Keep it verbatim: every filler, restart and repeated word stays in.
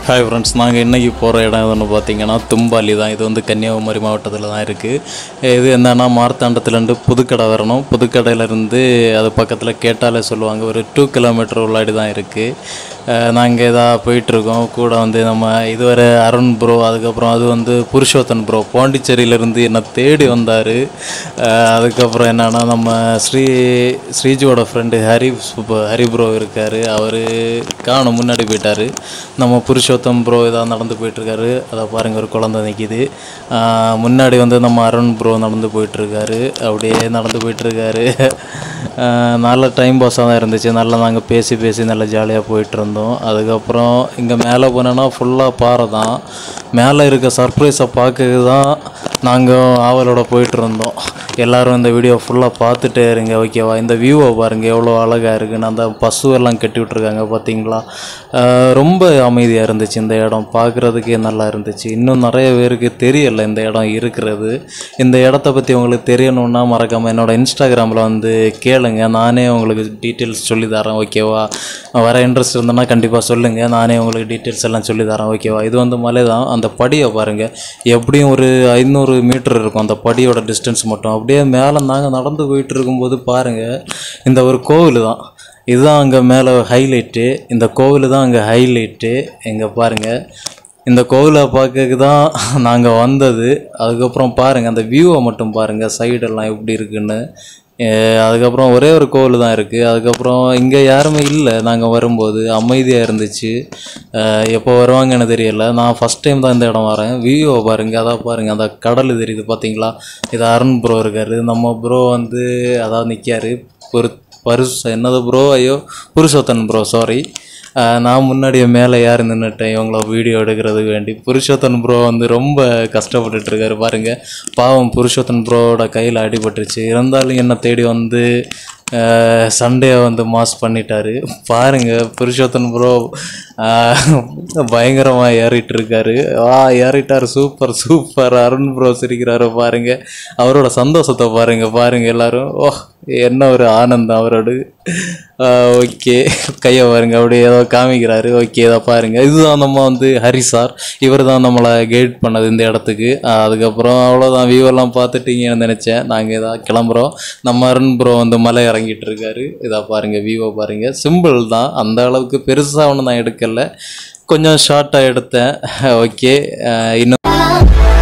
Hi friends, நாங்கள் இன்றைக்கி போகிற இடம் எதுன்னு பார்த்தீங்கன்னா தும்பாலி தான். இது வந்து கன்னியாகுமரி மாவட்டத்தில் தான் இருக்குது. இது என்னென்னா மார்த்தாண்டத்துலேருந்து புதுக்கடை வரணும். புதுக்கடையிலேருந்து அது பக்கத்தில் கேட்டாலே சொல்லுவாங்க, ஒரு டூ கிலோமீட்டர் உள்ளாடி தான் இருக்குது. நாங்கள் இதாக போயிட்டுருக்கோம். கூட வந்து நம்ம இதுவரை அருண் ப்ரோ, அதுக்கப்புறம் அது வந்து புருஷோத்தன் ப்ரோ பாண்டிச்சேரியிலேருந்து என்னை தேடி வந்தார். அதுக்கப்புறம் என்னென்னா நம்ம ஸ்ரீ ஸ்ரீஜியோட ஃப்ரெண்டு ஹரி ஹரி ப்ரோ இருக்கார். அவர் காணும் முன்னாடி போயிட்டார். நம்ம புருஷோத்தம் ப்ரோ இதாக நடந்து போயிட்டுருக்காரு. அதை பாருங்கள், ஒரு குழந்தை நிற்கிது. முன்னாடி வந்து நம்ம அருண் ப்ரோ நடந்து போயிட்டுருக்காரு. அப்படியே நடந்து போயிட்டுருக்காரு. நல்ல டைம் பாஸாக தான் இருந்துச்சு. நல்லா நாங்கள் பேசி பேசி நல்லா ஜாலியாக போயிட்டுருந்தோம். அதுக்கப்புறம் இங்கே மேலே போனோன்னா ஃபுல்லாக பாறை தான். மேலே இருக்க சர்ப்ரைஸை பார்க்க தான் நாங்கள் ஆவலோட போயிட்டுருந்தோம். எல்லோரும் இந்த வீடியோ ஃபுல்லாக பார்த்துட்டே இருங்க, ஓகேவா? இந்த வியூவை பாருங்கள் எவ்வளோ அழகாக இருக்குன்னு. அந்த பசுவெல்லாம் கட்டி விட்ருக்காங்க பார்த்தீங்களா? ரொம்ப அமைதியாக இருந்துச்சு இந்த இடம். பார்க்குறதுக்கே நல்லா இருந்துச்சு. இன்னும் நிறைய பேருக்கு தெரியலை இந்த இடம் இருக்கிறது. இந்த இடத்த பற்றி உங்களுக்கு தெரியணுன்னா மறக்காமல் என்னோடய இன்ஸ்டாகிராமில் வந்து கேளுங்க. நானே உங்களுக்கு டீட்டெயில்ஸ் சொல்லி தரேன், ஓகேவா? வர இன்ட்ரெஸ்ட் இருந்தேன்னா கண்டிப்பாக சொல்லுங்கள். நானே உங்களுக்கு டீட்டெயில்ஸ் எல்லாம் சொல்லி தரேன், ஓகேவா? இது வந்து மலை தான். அந்த படியை பாருங்கள், எப்படியும் ஒரு ஐநூறு மீட்டர் இருக்கும் அந்த படியோட டிஸ்டன்ஸ் மட்டும். அப்படியே மேலே நாங்கள் நடந்து போயிட்டு இருக்கும்போது பாருங்கள், இந்த ஒரு கோவில் தான். இதுதான் அங்கே மேலே ஹைலைட்டு. இந்த கோவில் தான் அங்கே ஹைலைட்டு. எங்கே பாருங்கள், இந்த கோவிலை பார்க்கறதுக்கு தான் நாங்கள் வந்தது. அதுக்கப்புறம் பாருங்கள், அந்த வியூவை மட்டும் பாருங்கள், சைடெல்லாம் எப்படி இருக்குன்னு. அதுக்கப்புறம் ஒரே ஒரு கோவில் தான் இருக்குது. அதுக்கப்புறம் இங்கே யாருமே இல்லை. நாங்கள் வரும்போது அமைதியாக இருந்துச்சு. எப்போ வருவாங்கன்னு தெரியலை. நான் ஃபஸ்ட் டைம் தான் இந்த இடம் வரேன். வியூவை பாருங்கள், அதான் பாருங்கள், அந்த கடல் தெரியுது பார்த்தீங்களா? இது அருண் ப்ரோ இருக்கார். நம்ம ப்ரோ வந்து அதாவது நிற்காரு. ஒரு பருஸ் என்னது ப்ரோ, ஐயோ புருஷோத்தன் ப்ரோ, சாரி. நான் முன்னாடியே மேலே யார் நின்றுட்டேன் இவங்கள வீடியோ எடுக்கிறதுக்கு வேண்டி. புருஷோத்தன் ப்ரோ வந்து ரொம்ப கஷ்டப்பட்டுட்ருக்காரு பாருங்கள். பாவம் புருஷோத்தன் ப்ரோவோட கையில் அடிபட்டுருச்சு. இருந்தாலும் என்னை தேடி வந்து சண்டே வந்து மாஸ் பண்ணிட்டாரு பாருங்கள். புருஷோத்தன் ப்ரோ பயங்கரமாக ஏறிட்டு இருக்காரு. வா ஏறிட்டார், சூப்பர் சூப்பர். அருண் ப்ரோ சிரிக்கிறாரு பாருங்கள். அவரோட சந்தோஷத்தை பாருங்கள் பாருங்கள் எல்லோரும். ஓ என்ன ஒரு ஆனந்தம் அவரோட. ஓகே, கையை பாருங்கள், அப்படியே ஏதோ காமிக்கிறாரு. ஓகே, இதை பாருங்கள். இதுதான் நம்ம வந்து ஹரி சார். இவர் தான் நம்மளை கைட் பண்ணது இந்த இடத்துக்கு. அதுக்கப்புறம் அவ்வளோதான், வியூவெல்லாம் பார்த்துட்டீங்கன்னு நினச்சேன். நாங்கள் இதாக கிளம்புறோம். நம்ம அருண் ப்ரோ வந்து மலை இறங்கிட்டு இருக்காரு. இதாக பாருங்கள், வியூவை பாருங்கள். சிம்பிள் தான், அந்த அளவுக்கு பெருசாக ஒன்று நான் எடுக்கலை, கொஞ்சம் ஷார்ட்டாக எடுத்தேன். ஓகே, இன்னும்